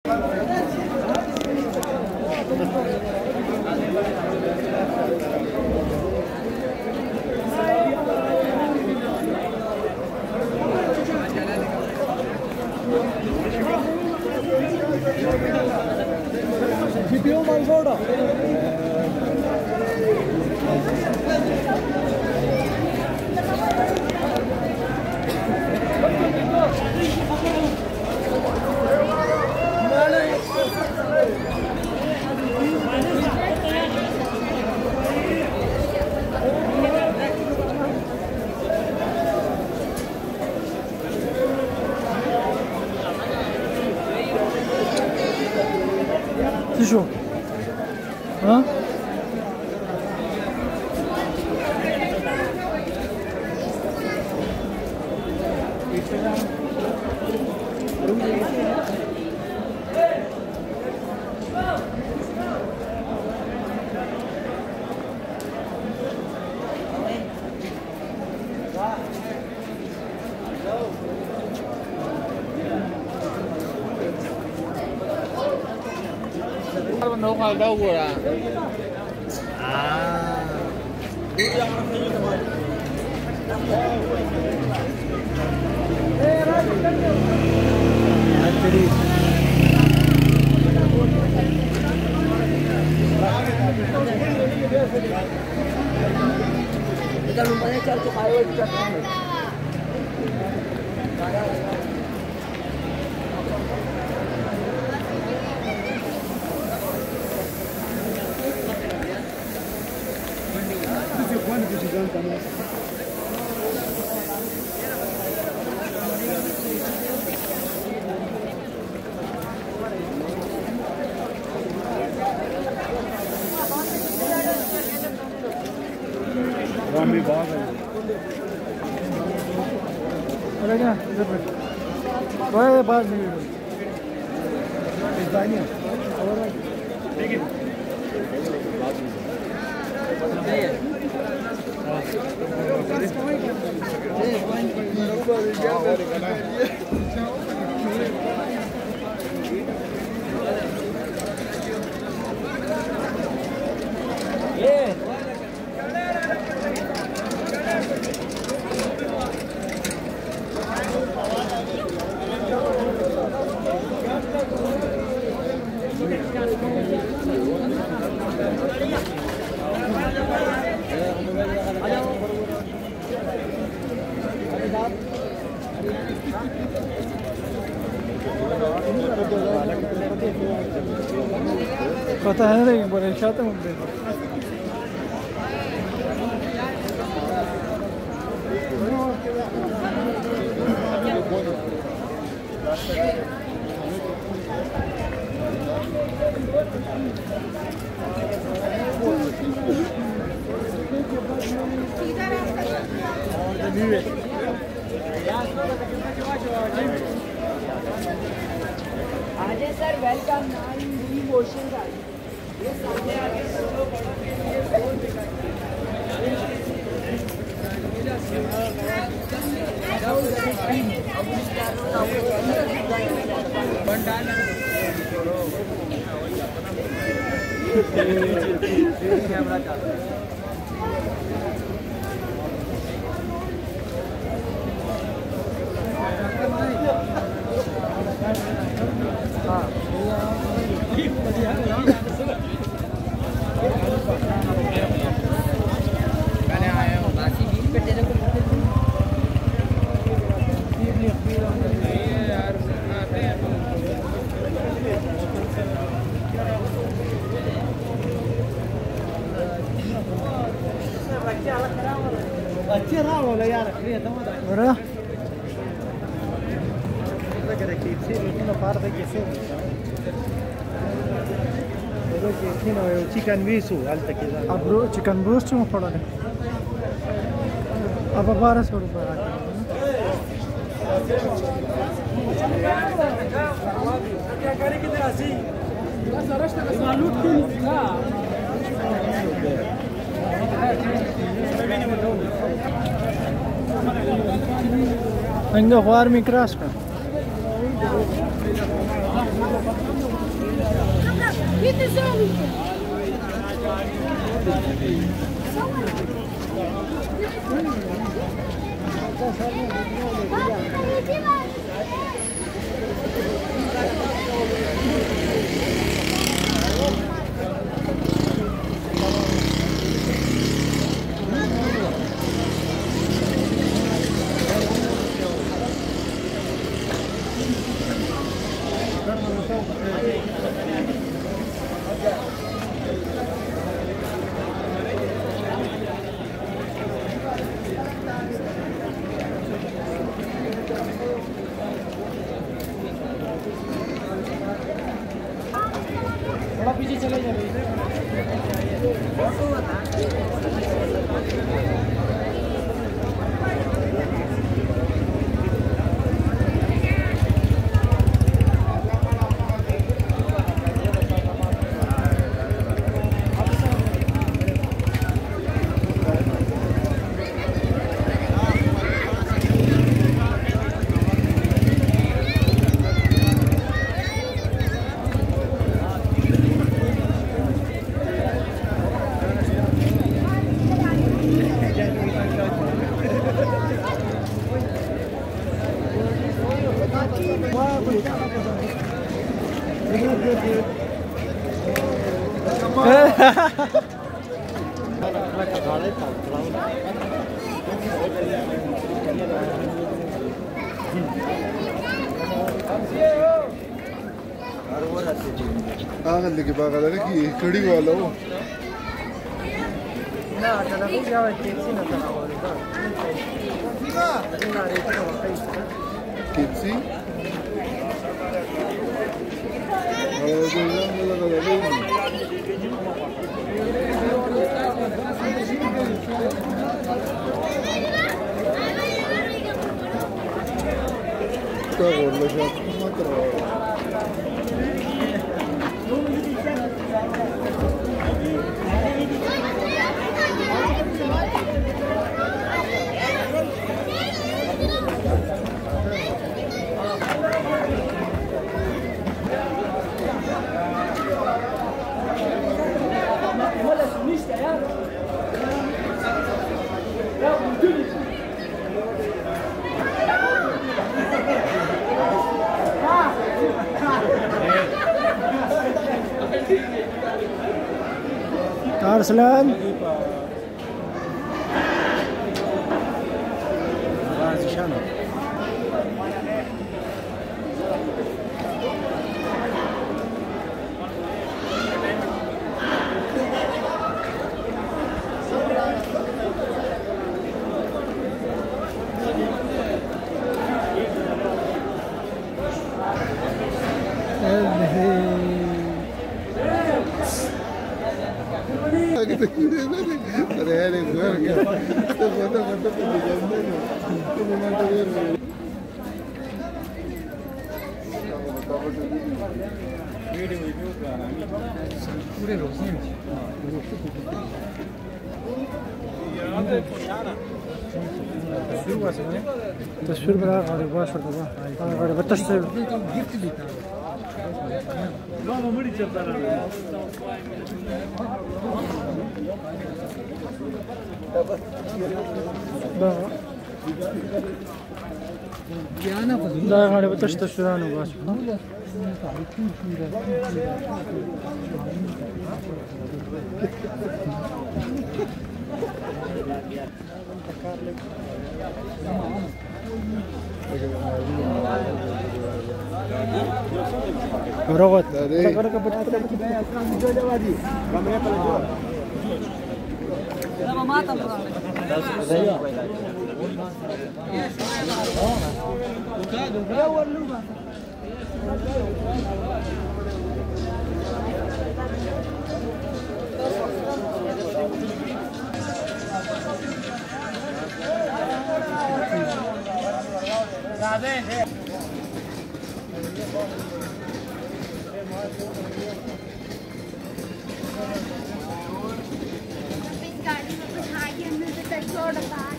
GPU Mall Road. شو ها Nấu khoai đâu rồi à? Kita lumayan cari tuh kayu juga. Rambi Bagh है। अरे क्या इधर पे? कोई बात नहीं है। इस दानिया। और ठीक है। पता है नहीं बड़े शाते मुंबई आज सर वेलकम नाइन डिवोशन गाड़ी ये सामने आके कैमरा चालू अच्छे रहा बोला यार बड़ा लगे कि से इतना पार de que se pero que tiene chicken bisu alta que da abro chicken broast में पड़ा है अब 1200 रुपए क्या करे किधर आसी मालूम क्या Ainda voar microsca. थोड़ा पीछे चले जाओ आगल लेके बागल है कि कड़ी वाला हो ना चला वो क्या है टैक्सी ना चला वो ना रे तो टैक्सी और जो लगा क्या बोल रहे हो मत रहो Arslan Zeeshan अरे अरे घर क्या तो पता पूरे रोशनी तस्वीर बना और बस और तस्वीर गिफ्ट भी था मुड़ी चलता रहा दा गाडी तस्वीर आनु बस Rogot. Agora que गाड़ी में कुछ आगे अंदर से पेट्रोल डाल